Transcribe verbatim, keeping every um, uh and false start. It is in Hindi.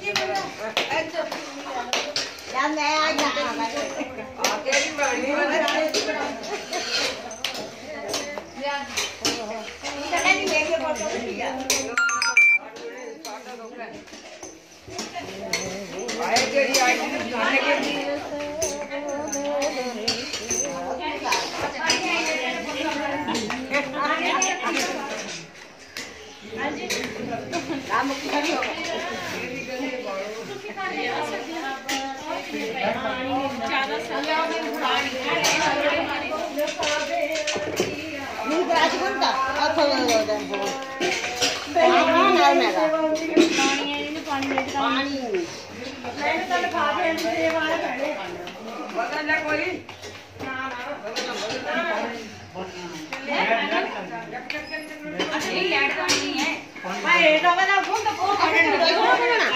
यार मैं आज जाना आके भी बड़ी वाला चले नहीं लेके फोटो खींचा आए केड़ी आई खाने के काम खड़ी होगा नहीं आज कौन था अच्छा हो गया पानी ना मेरा पानी है इन्हें पानी लेके पानी मैंने तो खा के अंदर ये वाले पहले बता ले कोई ना ना अच्छा ये ऐड करनी है मैं ये तो बना फोन तो फोन